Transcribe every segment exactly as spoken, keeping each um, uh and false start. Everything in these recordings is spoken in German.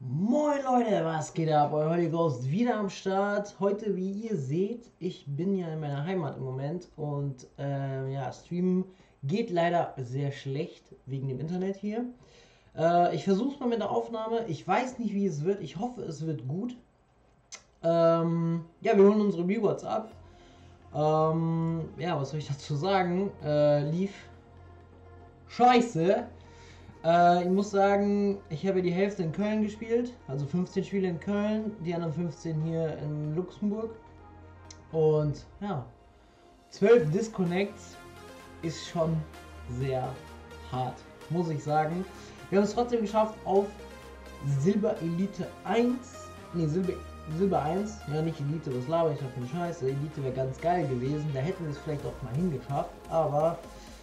Moin Leute, was geht ab? Euer Holy Ghost wieder am Start. Heute, wie ihr seht, ich bin ja in meiner Heimat im Moment und äh, ja, Streamen geht leider sehr schlecht wegen dem Internet hier. Äh, ich versuche es mal mit der Aufnahme. Ich weiß nicht, wie es wird. Ich hoffe, es wird gut. Ähm, ja, wir holen unsere Rewards ab. Ähm, ja, was soll ich dazu sagen? Äh, lief scheiße. Äh, ich muss sagen, ich habe die Hälfte in Köln gespielt, also fünfzehn Spiele in Köln, die anderen fünfzehn hier in Luxemburg. Und ja, zwölf Disconnects ist schon sehr hart, muss ich sagen. Wir haben es trotzdem geschafft auf Silber Elite eins, ne Silber, Silber eins, ja nicht Elite, was laber ich da für einen Scheiß, Elite wäre ganz geil gewesen, da hätten wir es vielleicht auch mal hingeschafft, aber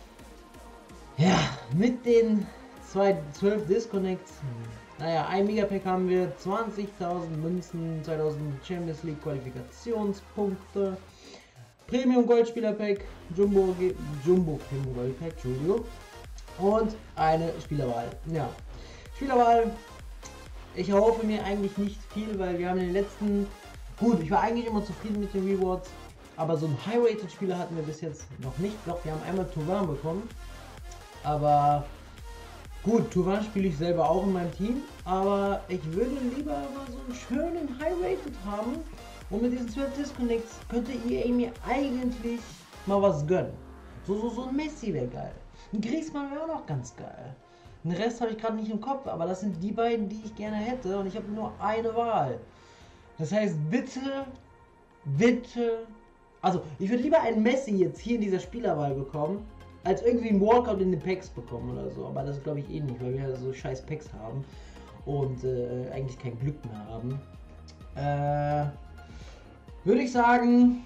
ja, mit den zwölf Disconnects, naja, ein Megapack haben wir, zwanzigtausend Münzen, zweitausend Champions League Qualifikationspunkte, Premium Goldspieler Pack, Jumbo, Jumbo Premium Gold Pack, Entschuldigung, und eine Spielerwahl. Ja, Spielerwahl, ich hoffe mir eigentlich nicht viel, weil wir haben in den letzten, gut, ich war eigentlich immer zufrieden mit den Rewards, aber so einen High-Rated Spieler hatten wir bis jetzt noch nicht. Doch, wir haben einmal Turan bekommen, aber gut, Turan spiele ich selber auch in meinem Team, aber ich würde lieber mal so einen schönen High-Rated haben und mit diesen zwölf Disconnects könnte E A mir eigentlich mal was gönnen. So, so, so ein Messi wäre geil. Ein Griezmann wäre auch noch ganz geil. Den Rest habe ich gerade nicht im Kopf, aber das sind die beiden, die ich gerne hätte und ich habe nur eine Wahl. Das heißt, bitte, bitte, also ich würde lieber einen Messi jetzt hier in dieser Spielerwahl bekommen, als irgendwie ein Walkout in den Packs bekommen oder so, aber das glaube ich eh nicht, weil wir ja so scheiß Packs haben und äh, eigentlich kein Glück mehr haben. Äh, würde ich sagen,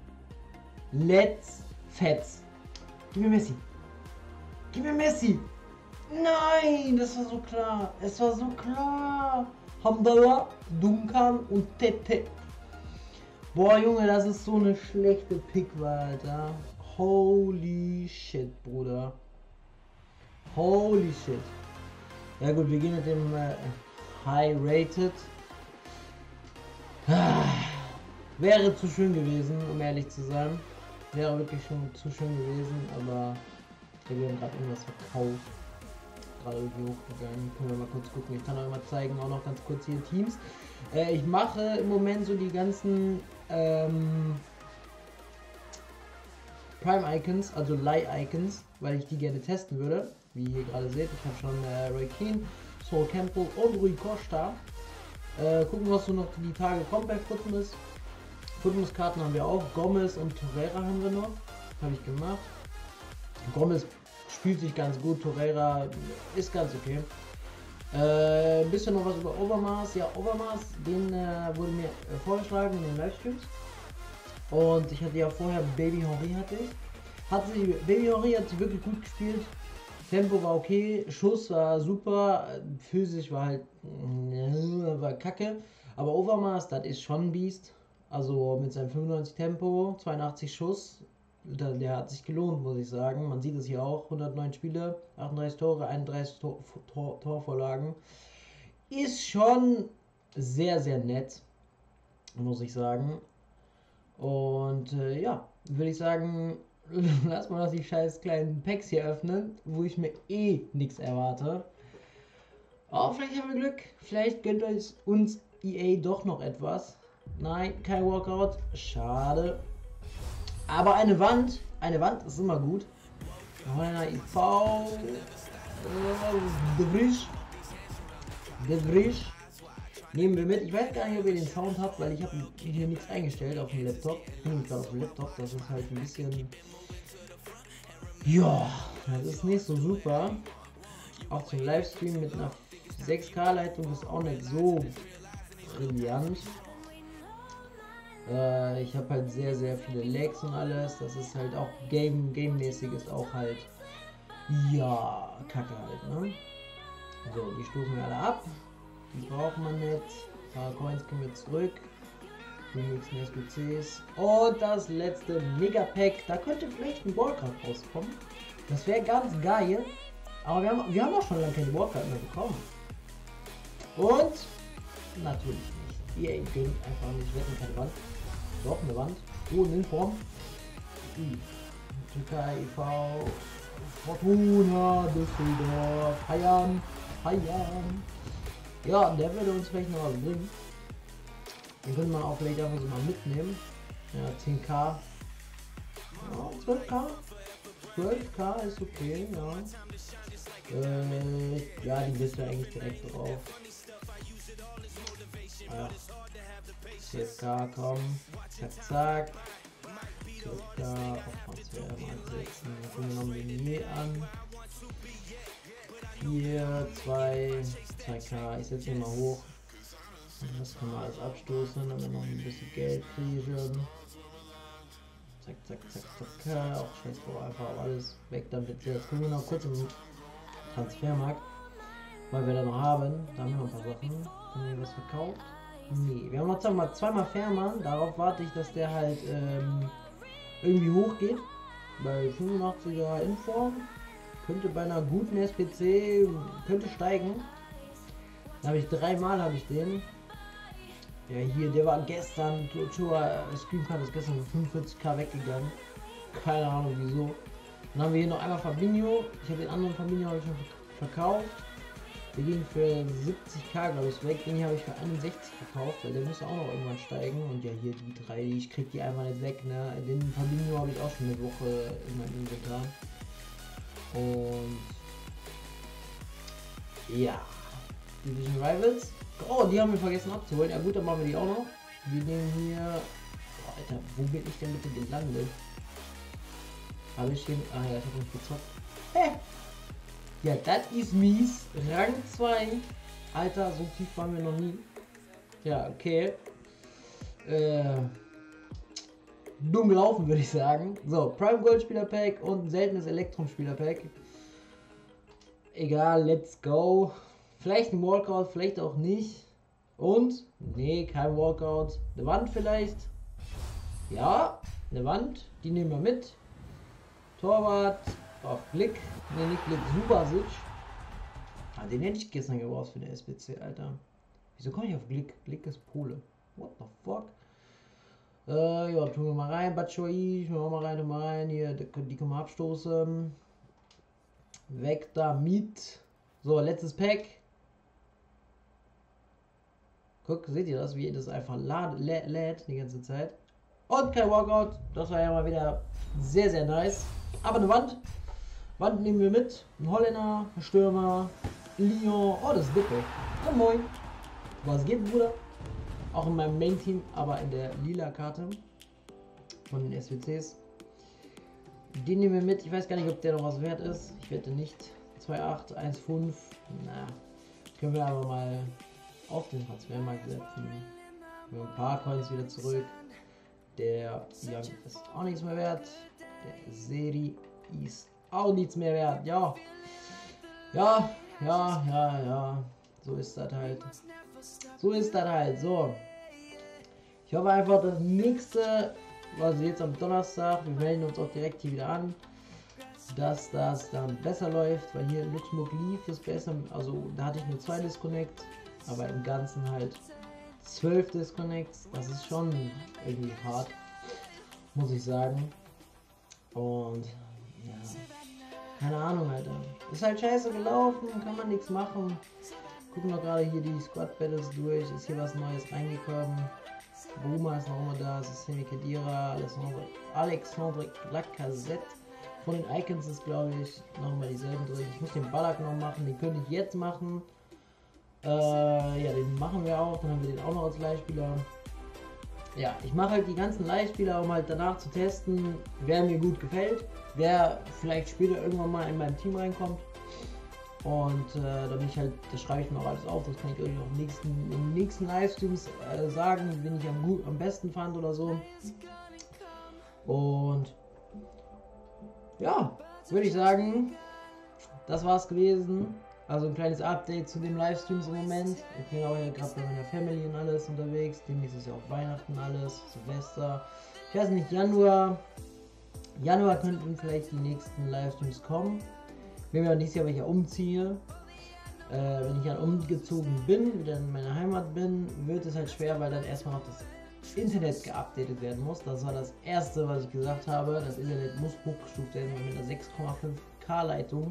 let's fetz. Gib mir Messi. Gib mir Messi. Nein, das war so klar. Es war so klar. Hamdallah, Duncan und Tete. Boah, Junge, das ist so eine schlechte Pickwahl, Alter. Holy shit, Bruder. Holy shit. Ja gut, wir gehen mit dem äh, High Rated. Ah, wäre zu schön gewesen, um ehrlich zu sein. Wäre wirklich schon zu schön gewesen, aber wir haben gerade irgendwas verkauft. Gerade irgendwie hochgegangen. Können wir mal kurz gucken. Ich kann euch mal zeigen, auch noch ganz kurz hier Teams. Äh, ich mache im Moment so die ganzen ähm, Prime Icons, also Leih Icons, weil ich die gerne testen würde. Wie ihr gerade seht, ich habe schon äh, Roy Keane, Sol Campbell und Rui Costa. Äh, gucken, was so noch die Tage kommt bei Footmus. Footmus Karten haben wir auch. Gomez und Torreira haben wir noch. Habe ich gemacht. Gomez spielt sich ganz gut, Torreira ist ganz okay. Äh, ein bisschen noch was über Overmars. Ja, Overmars, den äh, wurde mir äh, vorgeschlagen in den Livestreams. Und ich hatte ja vorher Baby Henry hatte ich. Hat sie, Baby Henry hat sie wirklich gut gespielt. Tempo war okay, Schuss war super, physisch war halt äh, war kacke. Aber Overmars, das ist schon ein Biest. Also mit seinem fünfundneunzig Tempo, zweiundachtzig Schuss, der, der hat sich gelohnt, muss ich sagen. Man sieht es hier auch, hundertneun Spiele, achtunddreißig Tore, einunddreißig Tor, Tor, Torvorlagen. Ist schon sehr, sehr nett, muss ich sagen. Und äh, ja, würde ich sagen, lass mal noch die scheiß kleinen Packs hier öffnen, wo ich mir eh nichts erwarte. Oh, vielleicht haben wir Glück, vielleicht gönnt euch uns E A doch noch etwas. Nein, kein Walkout, schade. Aber eine Wand, eine Wand ist immer gut. I V, De Vries, De Vries. Nehmen wir mit. Ich weiß gar nicht, ob ihr den Sound habt, weil ich habe hier nichts eingestellt auf dem Laptop. Ich bin gerade auf dem Laptop, das ist halt ein bisschen... Ja, das ist nicht so super. Auch zum Livestream mit einer sechs K Leitung ist auch nicht so brillant. Äh, ich habe halt sehr, sehr viele Lags und alles. Das ist halt auch Game, Game-mäßig ist auch halt... Ja, kacke halt, ne? So, die stoßen wir alle ab. Die braucht man nicht. Ein paar Coins können wir zurück. Die nächsten S B Cs. Und das letzte Megapack. Da könnte vielleicht ein Wallcard rauskommen. Das wäre ganz geil. Aber wir haben, wir haben auch schon lange keine Wallcard mehr bekommen. Und Natürlich nicht. E A gönnt einfach nicht. Wir hätten keine Wand. Doch, eine Wand. Oh, eine Inform. Türkei e V. Fortuna, Düsseldorf. Feiern. Feiern. Ja, der würde uns vielleicht noch was bringen. Den könnte man auch vielleicht einfach so mal mitnehmen. Ja, zehn K. Ja, zwölf K. zwölf K ist okay, ja. Äh, ja, die bist du eigentlich direkt drauf. Ja. zwölf K, komm. Zack, zack. zwölf K auf Transfer mal setzen. Dann gucken wir noch den Nähe an. vier, zwei, zwei K. Ich setze ihn mal hoch. Das kann man alles abstoßen, damit wir noch ein bisschen Geld kriegen. Zack, zack, zack, zack. Auch scheiß drauf, einfach alles weg damit. Jetzt gucken wir noch kurz im Transfermarkt, weil wir da noch haben. Da haben wir noch ein paar Sachen. Haben wir was verkauft? Nee, wir haben noch zweimal, zweimal Fährmann. Darauf warte ich, dass der halt ähm, irgendwie hochgeht. Bei fünfundachtziger Inform. Könnte bei einer guten S P C, könnte steigen. Da habe ich dreimal habe ich den. Ja, hier, der war gestern, Tour Screencard ist gestern für fünfundvierzig K weggegangen. Keine Ahnung wieso. Dann haben wir hier noch einmal Fabinho. Ich habe den anderen Fabinho habe ich schon verkauft. Der ging für siebzig K glaube ich weg. Den hier habe ich für einundsechzig verkauft, weil der muss auch noch irgendwann steigen. Und ja, hier die drei, ich krieg die einfach nicht weg. Ne? Den Fabinho habe ich auch schon eine Woche in meinem Inventar. Und ja, Division Rivals. Oh, die haben wir vergessen abzuholen. Ja gut, dann machen wir die auch noch. Wir nehmen hier... Oh, Alter, wo bin ich denn bitte gelandet? Habe ich den... Ah ja, ich habe nicht gezockt. Hä? Ja, das ist mies. Rang zwei. Alter, so tief waren wir noch nie. Ja, okay. Äh... Dumm gelaufen, würde ich sagen. So, Prime Gold Spieler Pack und seltenes Elektrum Spieler Pack. Egal, let's go. Vielleicht ein Walkout, vielleicht auch nicht. Und? Nee, kein Walkout. Eine Wand vielleicht? Ja, eine Wand. Die nehmen wir mit. Torwart auf Blick. Ne, nicht Blick. Subasic. Ah, den hätte ich gestern gebraucht für den S P C, Alter. Wieso komme ich auf Blick? Blick ist Pole. What the fuck? Äh, ja, tun wir mal rein. Batshuayi, tun wir mal rein, tun wir mal rein. Hier, die, die können wir abstoßen. Weg damit. So, letztes Pack. Guck, seht ihr das, wie das einfach lädt, lädt die ganze Zeit. Und kein Walkout. Das war ja mal wieder sehr, sehr nice. Aber eine Wand. Wand nehmen wir mit. Ein Holländer, ein Stürmer, Lyon. Oh, das ist Dicke. Und moin. Was geht, Bruder? Auch in meinem Main-Team, aber in der lila Karte von den S W Cs. Den nehmen wir mit. Ich weiß gar nicht, ob der noch was wert ist. Ich wette nicht. zwei Komma acht, eins Komma fünf. Na, können wir aber mal auf den Transfermarkt setzen. Ein paar Coins wieder zurück. Der Young ist auch nichts mehr wert. Der Seri ist auch nichts mehr wert. Ja. Ja, ja, ja, ja. So ist das halt. So ist das halt. So. Ich hoffe einfach, das nächste, also jetzt am Donnerstag, wir melden uns auch direkt hier wieder an, dass das dann besser läuft, weil hier in Luxemburg lief es besser. Also da hatte ich nur zwei Disconnects, aber im Ganzen halt zwölf Disconnects. Das ist schon irgendwie hart, muss ich sagen. Und ja, keine Ahnung, Alter. Ist halt scheiße gelaufen, kann man nichts machen. Gucken wir gerade hier die Squad Battles durch. Ist hier was Neues reingekommen? Bruma ist noch immer da, es ist Semi Khedira, Alexandre, Alexandre Lacazette. Von den Icons ist, glaube ich, nochmal dieselben drin. Ich muss den Ballack noch machen, den könnte ich jetzt machen. Äh, ja, den machen wir auch, dann haben wir den auch noch als Leihspieler. Ja, ich mache halt die ganzen Leihspieler, um halt danach zu testen, wer mir gut gefällt, wer vielleicht später irgendwann mal in mein Team reinkommt. Und äh, da bin ich halt, das schreibe ich mir auch alles auf, das kann ich euch auch im nächsten, im nächsten Livestreams äh, sagen, wen ich am, gut, am besten fand oder so. Und ja, würde ich sagen, das war's gewesen. Also ein kleines Update zu dem Livestreams im Moment. Ich bin auch ja gerade bei meiner Family und alles unterwegs. Demnächst ist ja auch Weihnachten alles, Silvester. Ich weiß nicht, Januar. Januar könnten vielleicht die nächsten Livestreams kommen. Wenn wir dieses Jahr welche umziehe. Äh, wenn ich dann umgezogen bin, wieder in meiner Heimat bin, wird es halt schwer, weil dann erstmal noch das Internet geupdatet werden muss. Das war das erste, was ich gesagt habe. Das Internet muss hochgestuft werden, weil mit einer sechs Komma fünf K Leitung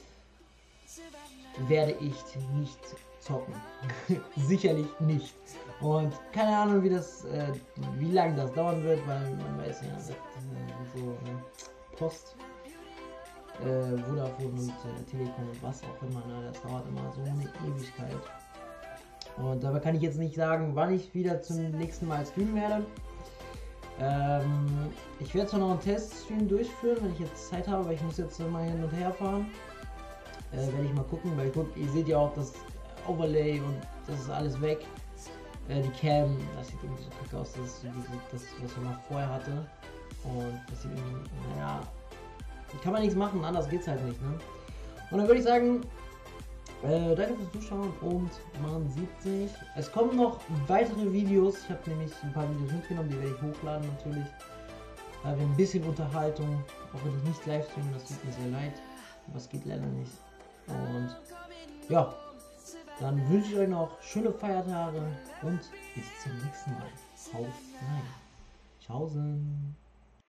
werde ich nicht zocken. Sicherlich nicht. Und keine Ahnung, wie das, äh, wie lange das dauern wird, weil man weiß ja, das, äh, so äh, Post, äh, Vodafone und äh, Telekom und was auch immer, ne, das dauert immer so eine Ewigkeit. Und dabei kann ich jetzt nicht sagen, wann ich wieder zum nächsten Mal streamen werde. Ähm, ich werde zwar noch einen Teststream durchführen, wenn ich jetzt Zeit habe, weil ich muss jetzt mal hin und her fahren. Äh, werde ich mal gucken, weil guck, ihr seht ja auch das Overlay und das ist alles weg. Äh, die Cam, das sieht irgendwie so kacke aus, das ist so diese, das, was man vorher hatte. Und das sieht irgendwie, naja, kann man nichts machen, anders geht's halt nicht, ne? Und dann würde ich sagen, äh, danke fürs Zuschauen und man sieht sich. Es kommen noch weitere Videos, ich habe nämlich ein paar Videos mitgenommen, die werde ich hochladen natürlich. Äh, ein bisschen Unterhaltung, auch wenn ich nicht live streame, das tut mir sehr leid, aber es geht leider nicht. Und ja, dann wünsche ich euch noch schöne Feiertage und bis zum nächsten Mal. Haut rein. Tschaußen.